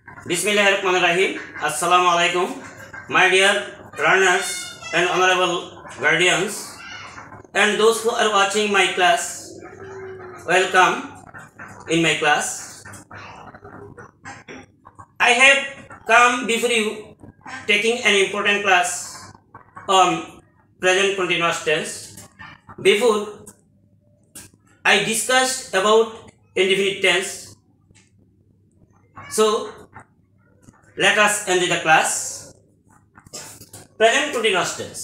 Bismillahirrahmanirrahim. Assalamu alaikum, my dear learners and honorable guardians, and those who are watching my class. Welcome in my class. I have come before you taking an important class on present continuous tense. Before I discussed about indefinite tense, so let us end the class. Present continuous tense.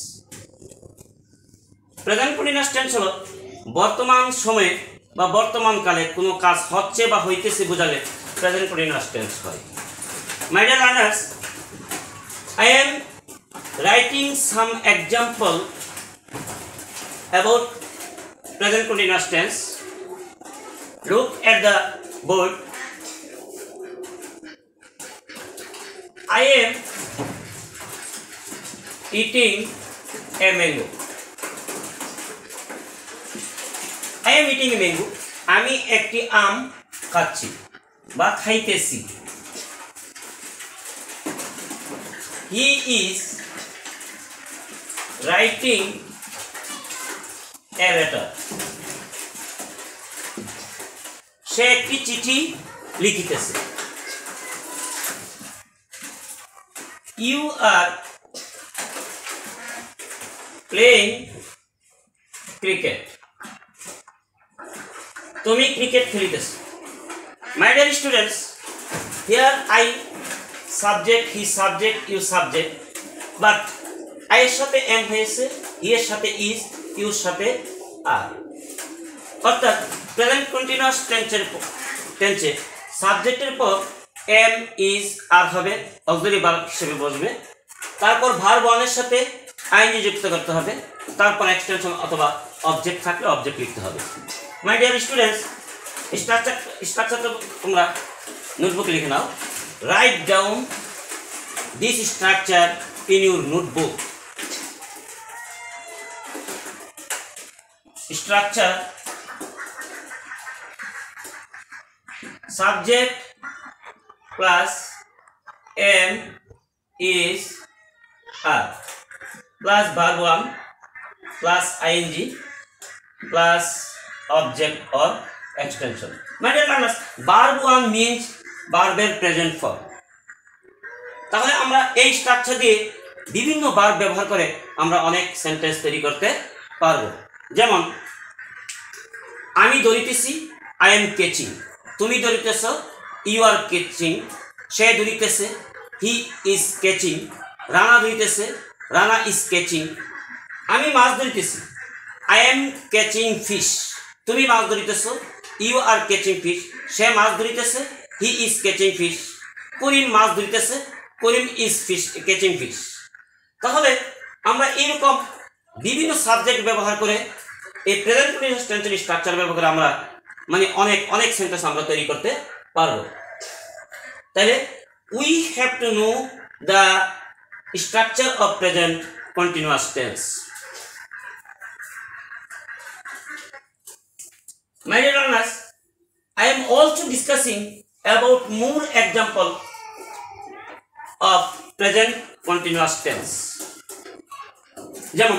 Present continuous tense হলো বর্তমান সময়ে বা বর্তমান কালে কোনো কাজ হচ্ছে বা হইতেছে বোঝালে present continuous tense হয়। My dear learners, I am writing some example about present continuous tense. Look at the board. I am eating a mango. I am eating a mango. আমি একটি আম খাচ্ছি বা খাইতেছি। He is writing a letter. সে একটি চিঠি লিখিতেছে। You are playing cricket. তুমি ক্রিকেট খেলিতেছো। My dear students, here I subject, he subject, you subject, but I এর সাথে am হয়েছে, he এর সাথে is, you এর সাথে are। অর্থাৎ প্রেজেন্ট কন্টিনিউয়াস টেন্সে সাবজেক্টের পর am is are হবে, অক্সিলারি ভার্ব হিসেবে বসবে। তারপর ভার্ব ওয়ানের সাথে আইএনজি যুক্ত করতে হবে। তারপর এক্সটেনশন অথবা অবজেক্ট থাকলে অবজেক্ট লিখতে হবে। মাই ডিয়ার স্টুডেন্টস, স্ট্রাকচারটা তোমরা নোটবুকে লিখে নাও। Write down this structure in your notebook. Structure subject plus am is are plus verb 1 plus ing plus object or extension. My dear learners, verb 1 means verb present form. তাহলে আমরা এই structure দিয়ে বিভিন্ন ভার্ব ব্যবহার করে আমরা অনেক sentence তৈরি করতে পারবো। যেমন আমি দৌড়িতেছি, আই এম ক্যাচিং। তুমি দৌড়িতেছ, ইউ আর ক্যাচিং। সে দৌড়িতেছে, হি ইজ ক্যাচিং। রানা দৌড়িতেছে, রানা ইজ ক্যাচিং। আমি মাছ ধরিতেছি, আই এম ক্যাচিং ফিশ। তুমি মাছ ধরিতেছ, ইউ আর ক্যাচিং ফিশ। সে মাছ ধরিতেছে, he is catching fish. Karim মাছ ধরিতেছে, Karim is fish catching fish. তাহলে আমরা এইরকম বিভিন্ন সাবজেক্ট ব্যবহার করে এই প্রেজেন্ট কন্টিনিউয়াস টেন্সের স্ট্রাকচার ব্যবহার করে আমরা অনেক সেন্টেন্স আমরা তৈরি করতে পারবো। তাহলে we have to know the structure of present continuous tense. My dear learners, I am also discussing about more example of present continuous tense. যেমন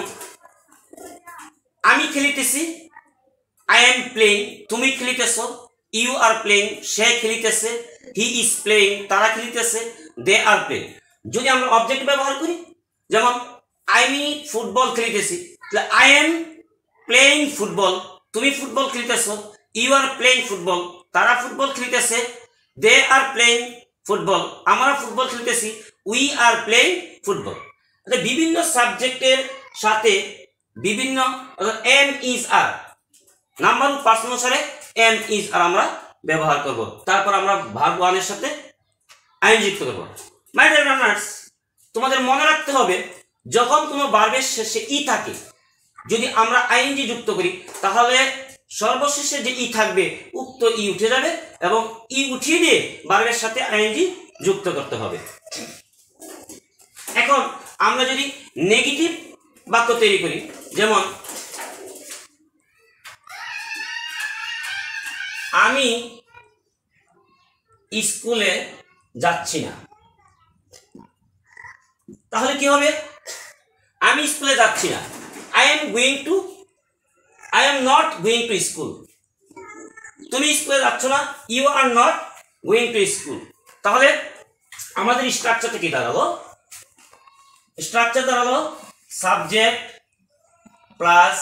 আমি খেলিতেছি, I am playing, তুমি খেলিতেছো, you are playing, say খেলিতেছে, he is playing, তারা খেলিতেছে, they are playing। যদি আমরা object ব্যবহার করি, যেমন আমি ফুটবল খেলিতেছি, তাহলে I am playing ফুটবল, তুমি ফুটবল খেলিতেছো, you are playing ফুটবল, তারা ফুটবল খেলিতেছে, they are playing ফুটবল, আমরা ফুটবল খেলিতেছি, we are playing ফুটবল। বিভিন্ন সাবজেক্টের সাথে বিভিন্ন am is are number person অনুসারে am is আর আমরা ব্যবহার করব। তারপর আমরা ভার্ব ওয়ানের সাথে আইএনজি যুক্ত করব। মাই ডিয়ার লার্নার্স, তোমাদের মনে রাখতে হবে যখন কোনো ভার্বের শেষে ই থাকে, যদি আমরা আইএনজি যুক্ত করি তাহলে সর্বশেষে যে ই থাকবে উক্ত ই উঠে যাবে এবং ই উঠিয়ে দিয়ে ভার্বের সাথে আইএনজি যুক্ত করতে হবে। এখন আমরা যদি নেগেটিভ বাক্য তৈরি করি, যেমন আমি স্কুলে যাচ্ছি না, তাহলে কি হবে? আমি স্কুলে যাচ্ছি না, I am not going to school. তুমি স্কুলে যাচ্ছ না, you are not going to school. তাহলে আমাদের স্ট্রাকচারটা কি দাঁড়ালো? স্ট্রাকচার দাঁড়ালো subject plus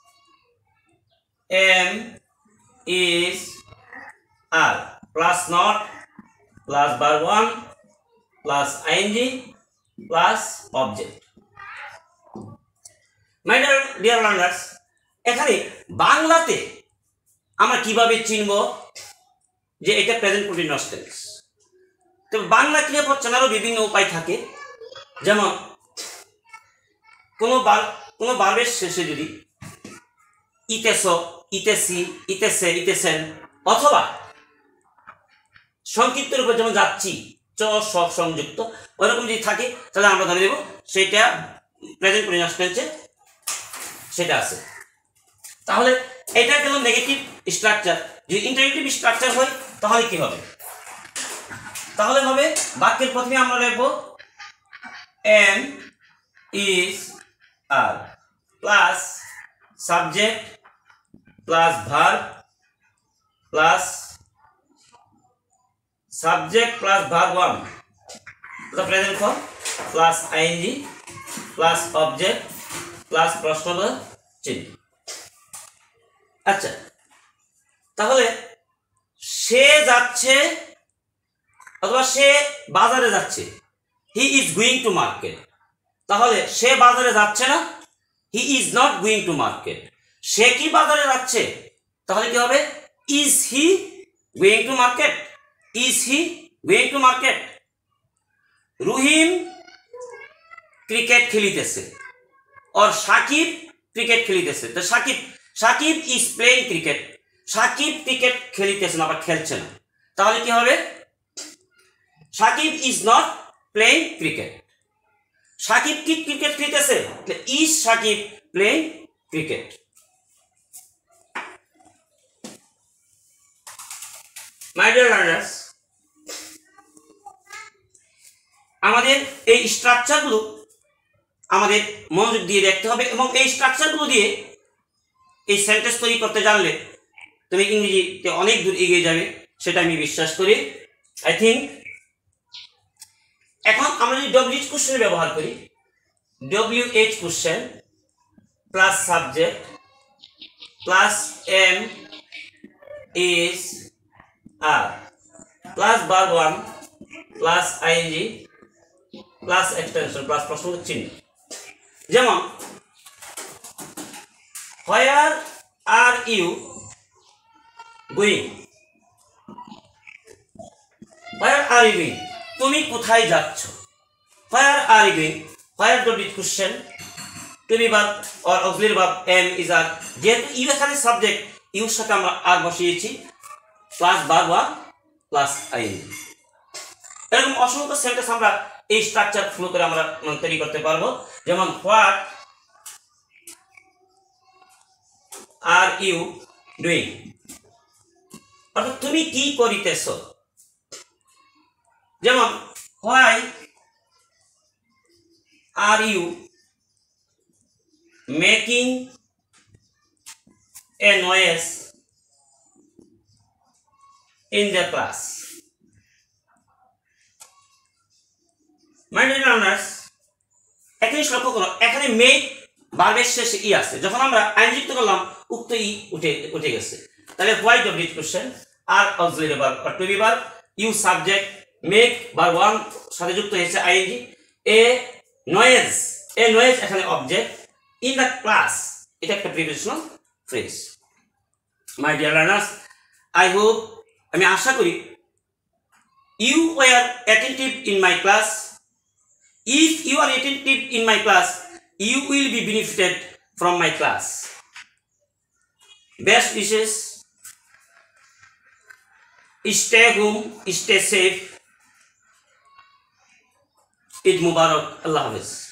am is are plus not plus verb one plus ING plus object. My dear learners, এখানে বাংলাতে আমরা কিভাবে চিনব যে এটা প্রেজেন্ট কন্টিনিউয়াস টেন্স? তো বাংলা ক্রিয়াপদ চেনারও বিভিন্ন উপায় থাকে। যেমন কোনো ভার্বের শেষে যদি ইতেছ, ইতেছি, ইতেছে, ইতেছেন অথবা সংক্ষিপ্ত রূপে যেমন যাচ্ছি চ স সংযুক্ত ওরকম যদি থাকে, তাহলে আমরা ধরে নেব সেটা প্রেজেন্ট কন্টিনিউয়াস টেন্সে সেটা আছে। তাহলে এটা গেল নেগেটিভ স্ট্রাকচার। যদি ইন্টারোগেটিভ স্ট্রাকচার হয় তাহলে কি হবে? তাহলে হবে বাক্যের প্রথমে আমরা লিখব am is are plus subject plus verb plus subject plus verb one the present form plus ING plus object plus প্রশ্নবোধক চিহ্ন। আচ্ছা, তাহলে সে যাচ্ছে অথবা সে বাজারে যাচ্ছে, he is going to market. তাহলে সে বাজারে যাচ্ছে না, he is not going to market. সে কি বাজারে যাচ্ছে? তাহলে কি হবে? Is he going to market? Is he going to market? Rahim cricket খেলিতেছে और সাকিব ক্রিকেট খেলিতেছে। তো Shakib is playing cricket. Shakib cricket খেলিতেছে না বা খেলছে না, তাহলে কি হবে? Shakib is not playing cricket. Shakib কি ক্রিকেট খেলিতেছে? Is Shakib playing cricket. My dear learners, আমাদের এই স্ট্রাকচারগুলো আমাদের মনোযোগ দিয়ে দেখতে হবে এবং এই স্ট্রাকচারগুলো দিয়ে এই সেন্টেন্স তৈরি করতে জানলে তুমি ইংরেজিতে অনেক দূর এগিয়ে যাবে, সেটা আমি বিশ্বাস করি। আই থিঙ্ক এখন আমরা যদি ডব্লিউএইচ কোশ্চেন ব্যবহার করি, WH question plus subject plus am is are plus verb one plus ING plus extension plus প্রশ্নবোধক চিহ্ন। যেমন where are you going? Where are you going? তুমি কোথায় যাচ্ছ? Where are you going? Where WH question to be verb or auxiliary verb am is are. যেহেতু you এখানে subject, ইউর সাথে আমরা আর বসিয়েছি plus verb one plus ING. এরকম অসংখ্য সেন্টেন্স আমরা এই স্ট্রাকচার ফলো করে আমরা তৈরি করতে পারবো। যেমন হোয়াট আর ইউ ডুইং? অর্থাৎ তুমি কি করিতেছ। যেমন why are you making a noise in the class? My dear learners, একটা জিনিস লক্ষ্য করো, এখানে মেক ভার্বের শেষে ই আছে, যখন আমরা আইনযুক্ত করলাম উক্ত ই উঠে গেছে। তাহলে why WH question are auxiliary verb or to be verb, you subject, make verb one সাথে যুক্ত হয়েছে আইএনজি, এ নয়েজ এখানে অবজেক্ট, ইন দ্য ক্লাস এটা একটা prepositional phrase. My dear learners, I hope, আমি আশা করি you were attentive in my class. If you are attentive in my class, you will be benefited from my class. Best wishes. Stay home, stay safe. Eid Mubarak. Allah Hafiz.